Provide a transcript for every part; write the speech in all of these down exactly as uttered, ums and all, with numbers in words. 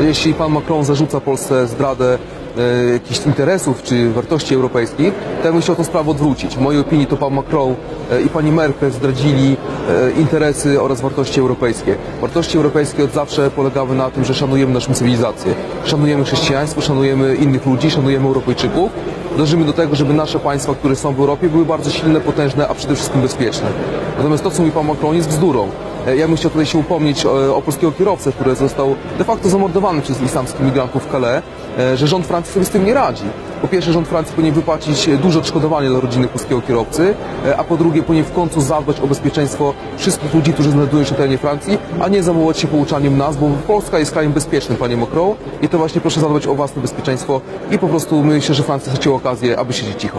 jeśli pan Macron zarzuca Polsce zdradę e, jakichś interesów czy wartości europejskich, to ja bym chciał tę sprawę odwrócić. W mojej opinii to pan Macron e, i pani Merkel zdradzili e, interesy oraz wartości europejskie. Wartości europejskie od zawsze polegały na tym, że szanujemy naszą cywilizację. Szanujemy chrześcijaństwo, szanujemy innych ludzi, szanujemy Europejczyków. Dążymy do tego, żeby nasze państwa, które są w Europie, były bardzo silne, potężne, a przede wszystkim bezpieczne. Natomiast to, co mówi pan Macron, jest bzdurą. Ja bym chciał tutaj się upomnieć o, o polskiego kierowcę, który został de facto zamordowany przez islamskich migrantów w Calais, że rząd Francji sobie z tym nie radzi. Po pierwsze, rząd Francji powinien wypłacić duże odszkodowanie dla rodziny polskiego kierowcy, a po drugie powinien w końcu zadbać o bezpieczeństwo wszystkich ludzi, którzy znajdują się na terenie Francji, a nie zajmować się pouczaniem nas, bo Polska jest krajem bezpiecznym, panie Macron, i to właśnie proszę zadbać o własne bezpieczeństwo i po prostu myślę, że Francja straciła okazję, aby siedzieć cicho.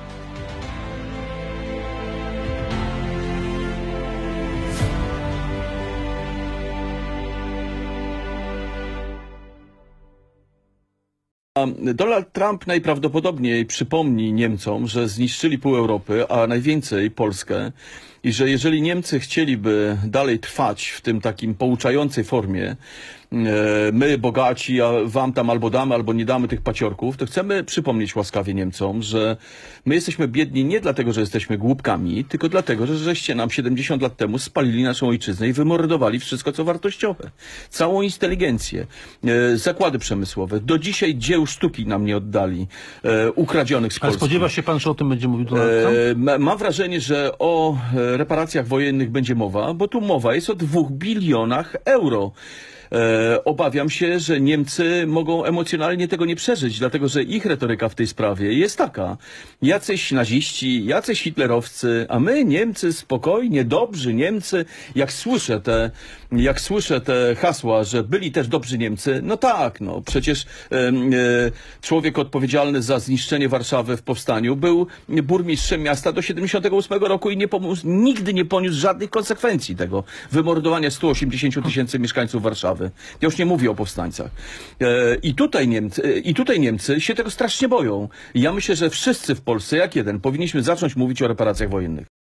Donald Trump najprawdopodobniej przypomni Niemcom, że zniszczyli pół Europy, a najwięcej Polskę, i że jeżeli Niemcy chcieliby dalej trwać w tym takim pouczającej formie, my bogaci, a wam tam albo damy, albo nie damy tych paciorków, to chcemy przypomnieć łaskawie Niemcom, że my jesteśmy biedni nie dlatego, że jesteśmy głupkami, tylko dlatego, że żeście nam siedemdziesiąt lat temu spalili naszą ojczyznę i wymordowali wszystko, co wartościowe. Całą inteligencję, zakłady przemysłowe. Do dzisiaj dzieł sztuki nam nie oddali, ukradzionych z Polski. Ale spodziewa się pan, że o tym będzie mówił Donald Trump? Mam wrażenie, że o reparacjach wojennych będzie mowa, bo tu mowa jest o dwóch bilionach euro. E, obawiam się, że Niemcy mogą emocjonalnie tego nie przeżyć, dlatego że ich retoryka w tej sprawie jest taka. Jacyś naziści, jacyś hitlerowcy, a my Niemcy spokojnie, dobrzy Niemcy. Jak słyszę te, jak słyszę te hasła, że byli też dobrzy Niemcy, no tak, no przecież e, e, człowiek odpowiedzialny za zniszczenie Warszawy w powstaniu był burmistrzem miasta do siedemdziesiątego ósmego roku i nie pomógł, nigdy nie poniósł żadnych konsekwencji tego wymordowania stu osiemdziesięciu tysięcy mieszkańców Warszawy. Ja już nie mówię o powstańcach. E, i, tutaj Niemcy, e, I tutaj Niemcy się tego strasznie boją. I ja myślę, że wszyscy w Polsce, jak jeden, powinniśmy zacząć mówić o reparacjach wojennych.